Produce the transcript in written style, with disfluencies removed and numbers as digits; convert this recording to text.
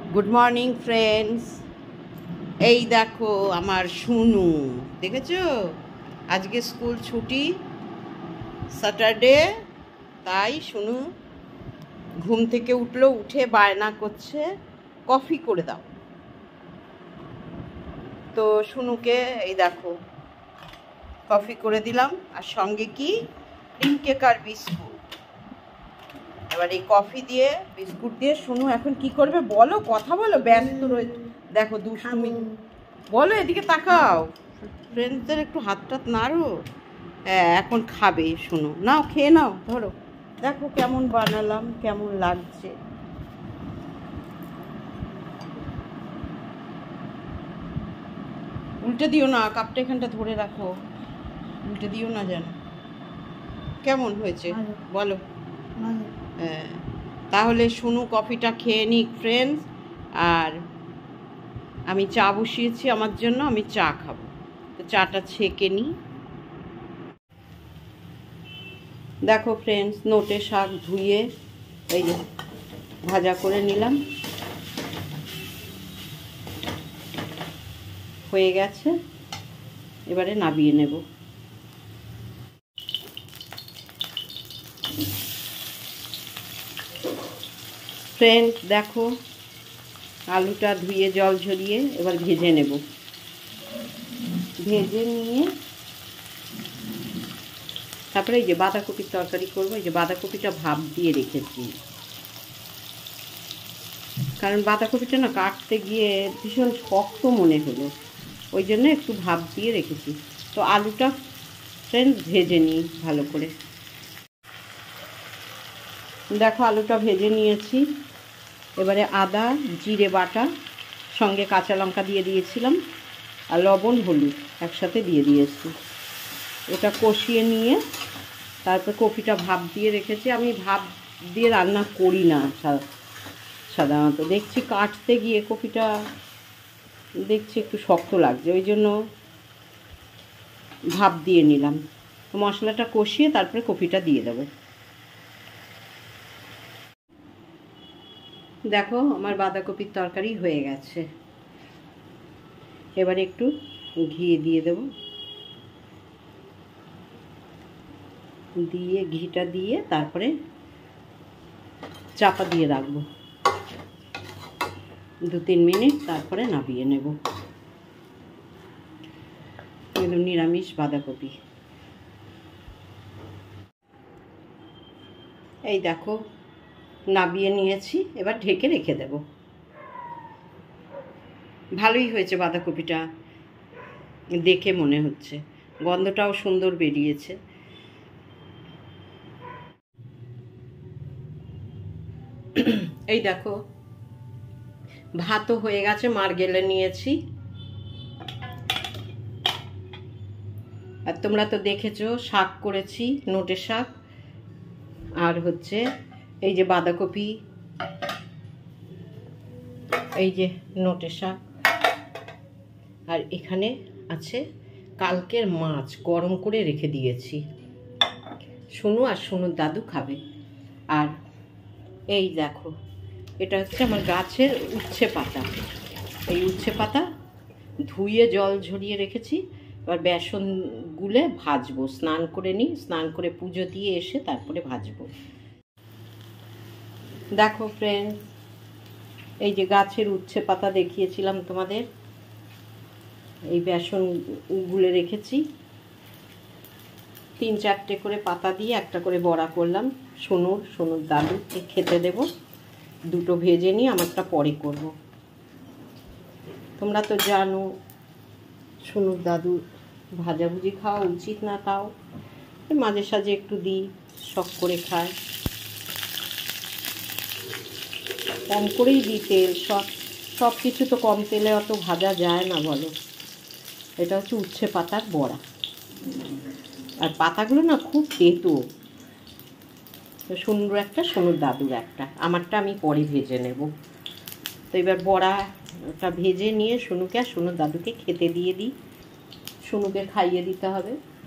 Good morning friends. এই দেখো আমার শুনু, দেখেছো আজকে স্কুল ছুটি, স্যাটারডে, তাই শুনু ঘুম থেকে উঠলো, উঠে বায়না করছে কফি করে দাও। তো শুনুকে এই দেখো কফি করে দিলাম, আর সঙ্গে কি ক্রিম কেক আর বিস্কুট। এবার এই কফি দিয়ে বিস্কুট দিয়ে শুনু এখন কি করবে বলো, কথা বলো, ব্যস্ত রয়েছে। দেখো দুষ্টুমি, বলো এদিকে তাকাও, ফ্রেন্ডসদের একটু হাত টাত নাড়ো। হ্যাঁ এখন খাবে শুনো, নাও খেয়ে নাও, ধরো দেখো কেমন বানালাম, কেমন লাগছে। উল্টে দিও না, কাপটা এখানটা ধরে রাখো, উল্টে দিও না যেন। কেমন হয়েছে বলো? হ্যাঁ তাহলে শুনু কফিটা খেয়ে নিক ফ্রেন্ডস, আর আমি চা বসিয়েছি আমার জন্য, আমি চা খাবো, তো চাটা ছেঁকে নিই। দেখো ফ্রেন্ডস, নোটে শাক ধুয়ে এই যে ভাজা করে নিলাম, হয়ে গেছে, এবারে নাবিয়ে নেব। ফ্রেন্ডস দেখো আলুটা ধুয়ে জল ঝরিয়ে এবার ভেজে নেব, ভেজে নিয়ে তারপরে এই যে বাঁধাকপির তরকারি করবো। এই যে বাঁধাকপিটা ভাপ দিয়ে রেখেছি, কারণ বাঁধাকপিটা না কাটতে গিয়ে ভীষণ শক্ত মনে হলো, ওই জন্য একটু ভাপ দিয়ে রেখেছি। তো আলুটা ফ্রেন্ডস ভেজে নিই ভালো করে। দেখো আলুটা ভেজে নিয়েছি, এবারে আদা জিরে বাটা, সঙ্গে কাঁচা লঙ্কা দিয়ে দিয়েছিলাম, আর লবণ হলুদ একসাথে দিয়ে দিয়েছি। এটা কষিয়ে নিয়ে তারপর কপিটা ভাপ দিয়ে রেখেছি। আমি ভাপ দিয়ে রান্না করি না সাধারণত, দেখছি কাটতে গিয়ে কপিটা দেখছি একটু শক্ত লাগছে, ওই জন্য ভাপ দিয়ে নিলাম। তো মশলাটা কষিয়ে তারপরে কপিটা দিয়ে দেবো। দেখো আমার বাঁধাকপির তরকারি হয়ে গেছে, এবারে একটু ঘি দিয়ে দেব, দিয়ে ঘিটা দিয়ে তারপরে চাপা দিয়ে রাখবো 2-3 মিনিট, তারপরে নাবিয়ে নেব। একদম নিরামিষ বাঁধাকপি। এই দেখো নাবিয়ে নিয়েছি, এবার ঢেকে রেখে দেব। ভালোই হয়েছে বাঁধাকপিটা, দেখে মনে হচ্ছে, গন্ধটাও সুন্দর বেরিয়েছে। এই দেখো ভাতও হয়ে গেছে, মার গেলে নিয়েছি। আর তোমরা তো দেখেছো শাক করেছি, নোটে শাক, আর হচ্ছে এই যে বাঁধাকপি, এই যে নোটে শাক, আর এখানে আছে কালকের মাছ গরম করে রেখে দিয়েছি, শুনু আর শুনুর দাদু খাবে। আর এই দেখো এটা হচ্ছে আমার গাছের উচ্ছে পাতা, এই উচ্ছে পাতা ধুয়ে জল ঝরিয়ে রেখেছি, এবার বেসন গুলে ভাজবো। স্নান করে নিই, স্নান করে পুজো দিয়ে এসে তারপরে ভাজবো। দেখো ফ্রেন্ডস, এই যে গাছের উচ্ছে পাতা দেখিয়েছিলাম তোমাদের, এই বেসন গুলে রেখেছি, 3-4টে করে পাতা দিয়ে একটা করে বড়া করলাম। শুনুর দাদুকে খেতে দেব, দুটো ভেজে নিয়ে আমারটা পরে করব। তোমরা তো জানো শুনুর দাদু ভাজাভুজি খাওয়া উচিত না, তাও মাঝে সাঝে একটু দিই, শখ করে খায়, কম করেই দিই তেল। সব কিছু তো কম তেলে অত ভাজা যায় না বলো। এটা হচ্ছে উচ্ছে পাতার বড়া, আর পাতাগুলো না খুব তেতো। শুনুর একটা, শুনুর দাদুর একটা, আমারটা আমি পরে ভেজে নেব। তো এবার বড়াটা ভেজে নিয়ে শুনুকে আর শুনুর দাদুকে খেতে দিয়ে দিই, শুনুকে খাইয়ে দিতে হবে।